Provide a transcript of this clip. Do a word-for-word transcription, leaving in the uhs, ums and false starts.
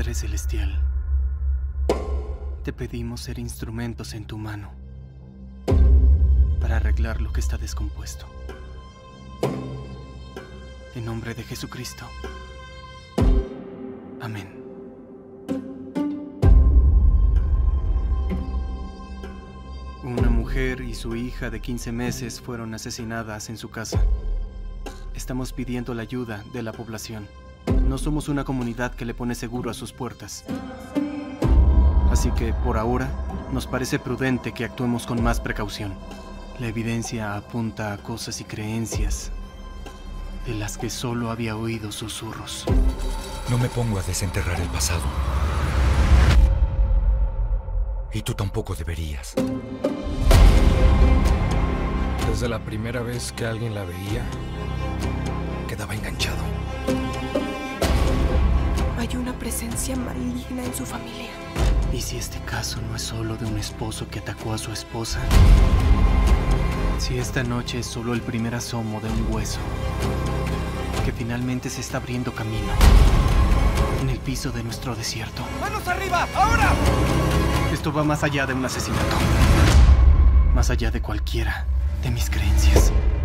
Padre Celestial, te pedimos ser instrumentos en tu mano para arreglar lo que está descompuesto. En nombre de Jesucristo. Amén. Una mujer y su hija de quince meses fueron asesinadas en su casa. Estamos pidiendo la ayuda de la población. No somos una comunidad que le pone seguro a sus puertas. Así que, por ahora, nos parece prudente que actuemos con más precaución. La evidencia apunta a cosas y creencias de las que solo había oído susurros. No me pongo a desenterrar el pasado. Y tú tampoco deberías. Desde la primera vez que alguien la veía, quedaba enganchado. Hay una presencia maligna en su familia. ¿Y si este caso no es solo de un esposo que atacó a su esposa? Si esta noche es solo el primer asomo de un hueso que finalmente se está abriendo camino en el piso de nuestro desierto. ¡Manos arriba! ¡Ahora! Esto va más allá de un asesinato. Más allá de cualquiera de mis creencias.